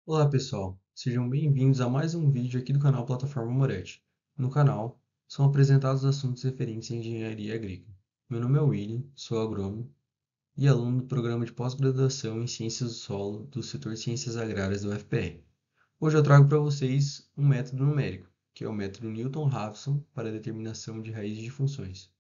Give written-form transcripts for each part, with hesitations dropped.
Olá pessoal, sejam bem-vindos a mais um vídeo aqui do canal Plataforma Moretti. No canal são apresentados assuntos referentes à engenharia agrícola. Meu nome é William, sou agrônomo e aluno do programa de pós-graduação em Ciências do Solo do setor de Ciências Agrárias da UFPR. Hoje eu trago para vocês um método numérico, que é o método Newton-Raphson para a determinação de raízes de funções.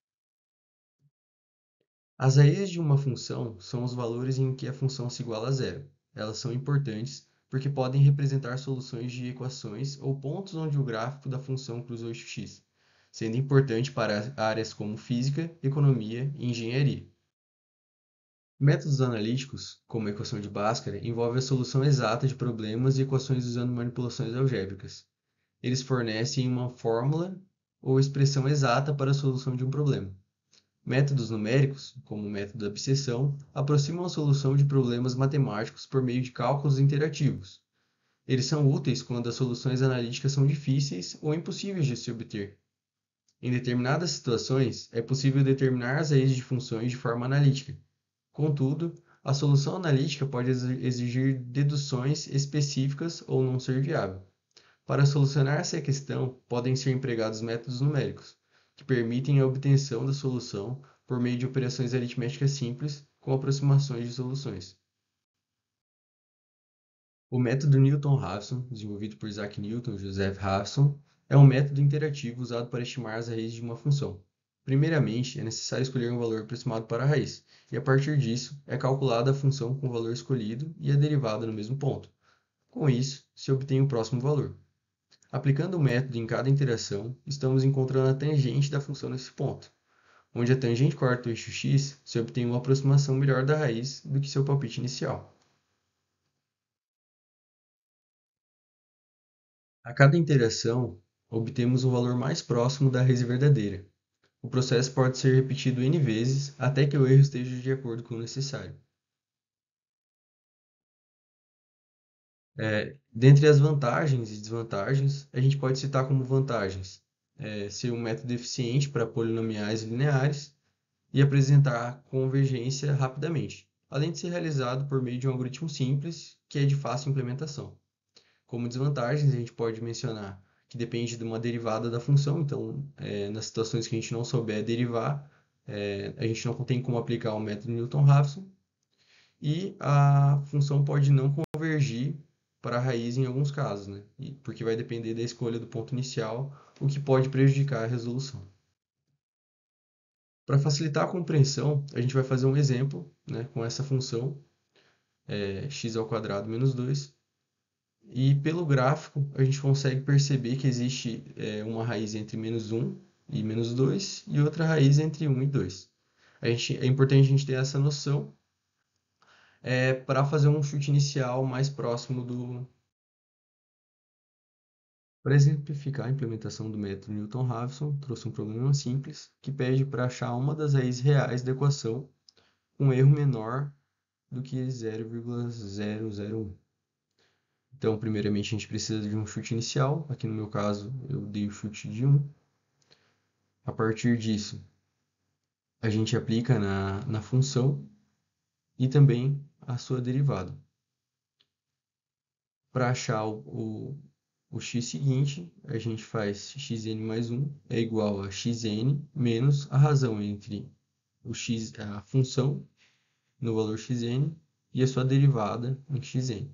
As raízes de uma função são os valores em que a função se iguala a zero. Elas são importantes porque podem representar soluções de equações ou pontos onde o gráfico da função cruza o eixo x, sendo importante para áreas como física, economia e engenharia. Métodos analíticos, como a equação de Bhaskara, envolvem a solução exata de problemas e equações usando manipulações algébricas. Eles fornecem uma fórmula ou expressão exata para a solução de um problema. Métodos numéricos, como o método da abscissão, aproximam a solução de problemas matemáticos por meio de cálculos interativos. Eles são úteis quando as soluções analíticas são difíceis ou impossíveis de se obter. Em determinadas situações, é possível determinar as raízes de funções de forma analítica. Contudo, a solução analítica pode exigir deduções específicas ou não ser viável. Para solucionar essa questão, podem ser empregados métodos numéricos, que permitem a obtenção da solução por meio de operações aritméticas simples com aproximações de soluções. O método Newton-Raphson, desenvolvido por Isaac Newton e Joseph Raphson, é um método interativo usado para estimar as raízes de uma função. Primeiramente, é necessário escolher um valor aproximado para a raiz, e a partir disso é calculada a função com o valor escolhido e a derivada no mesmo ponto. Com isso, se obtém o próximo valor. Aplicando o método em cada interação, estamos encontrando a tangente da função nesse ponto. Onde a tangente corta o eixo x, se obtém uma aproximação melhor da raiz do que seu palpite inicial. A cada interação, obtemos um valor mais próximo da raiz verdadeira. O processo pode ser repetido N vezes até que o erro esteja de acordo com o necessário. Dentre as vantagens e desvantagens, a gente pode citar como vantagens ser um método eficiente para polinomiais lineares e apresentar convergência rapidamente, além de ser realizado por meio de um algoritmo simples que é de fácil implementação. Como desvantagens, a gente pode mencionar que depende de uma derivada da função, então, nas situações que a gente não souber derivar, a gente não tem como aplicar o método Newton-Raphson, e a função pode não convergir para a raiz em alguns casos, né? Porque vai depender da escolha do ponto inicial, o que pode prejudicar a resolução. Para facilitar a compreensão, a gente vai fazer um exemplo, né, com essa função, x ao quadrado menos 2, e pelo gráfico a gente consegue perceber que existe uma raiz entre menos 1 e menos 2 e outra raiz entre 1 e 2. É importante a gente ter essa noção para fazer um chute inicial mais próximo do. Para exemplificar a implementação do método Newton-Raphson, trouxe um problema simples que pede para achar uma das raízes reais da equação com um erro menor do que 0,001. Então, primeiramente, a gente precisa de um chute inicial. Aqui no meu caso, eu dei o chute de 1. A partir disso, a gente aplica na função e também a sua derivada. Para achar o x seguinte, a gente faz xn mais 1 é igual a xn menos a razão entre a função no valor xn e a sua derivada em xn.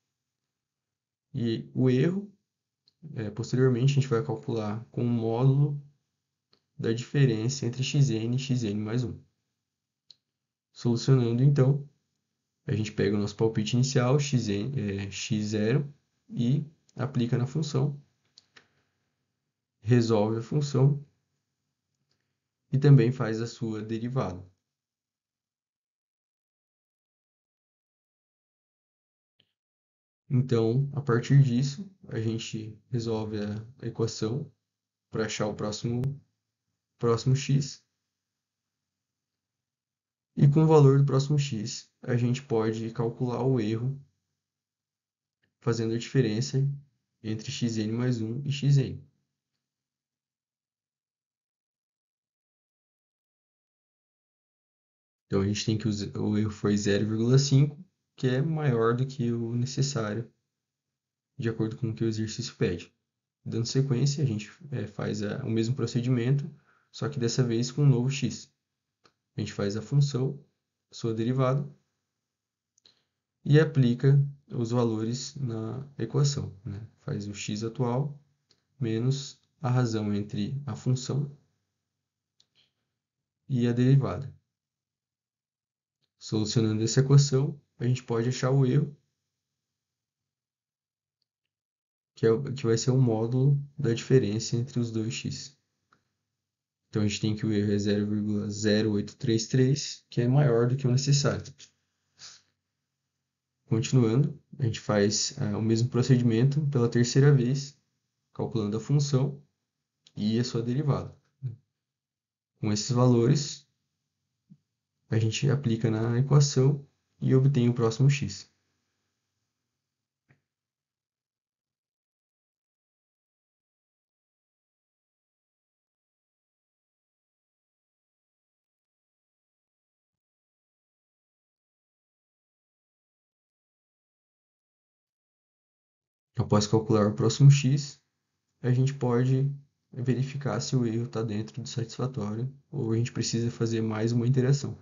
E o erro, posteriormente, a gente vai calcular com o módulo da diferença entre xn e xn mais 1. Solucionando, então, a gente pega o nosso palpite inicial, x0, e aplica na função, resolve a função e também faz a sua derivada. Então, a partir disso, a gente resolve a equação para achar o próximo x. E com o valor do próximo x, a gente pode calcular o erro fazendo a diferença entre xn mais 1 e xn. Então, a gente tem que o erro foi 0,5, que é maior do que o necessário de acordo com o que o exercício pede. Dando sequência, a gente faz o mesmo procedimento, só que dessa vez com um novo x. A gente faz a função, sua derivada, e aplica os valores na equação, né? Faz o x atual menos a razão entre a função e a derivada. Solucionando essa equação, a gente pode achar o erro, que vai ser o módulo da diferença entre os dois x. Então, a gente tem que o erro é 0,0833, que é maior do que o necessário. Continuando, a gente faz o mesmo procedimento pela terceira vez, calculando a função e a sua derivada. Com esses valores, a gente aplica na equação e obtém o próximo x. Após calcular o próximo x, a gente pode verificar se o erro está dentro do satisfatório ou a gente precisa fazer mais uma interação.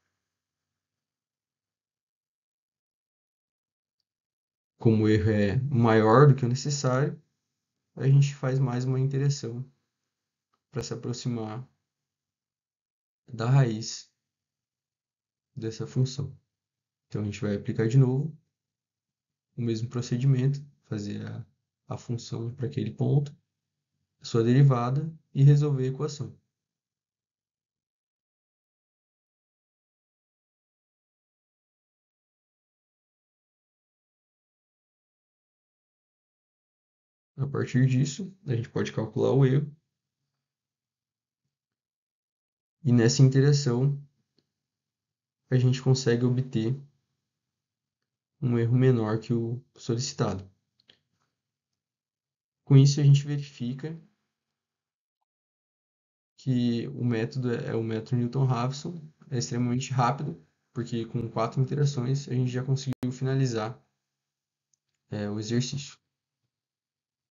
Como o erro é maior do que o necessário, a gente faz mais uma interação para se aproximar da raiz dessa função. Então, a gente vai aplicar de novo o mesmo procedimento, fazer a função para aquele ponto, a sua derivada e resolver a equação. A partir disso, a gente pode calcular o erro e nessa interação a gente consegue obter um erro menor que o solicitado. Com isso, a gente verifica que o método é o método Newton-Raphson, é extremamente rápido, porque com 4 interações a gente já conseguiu finalizar o exercício.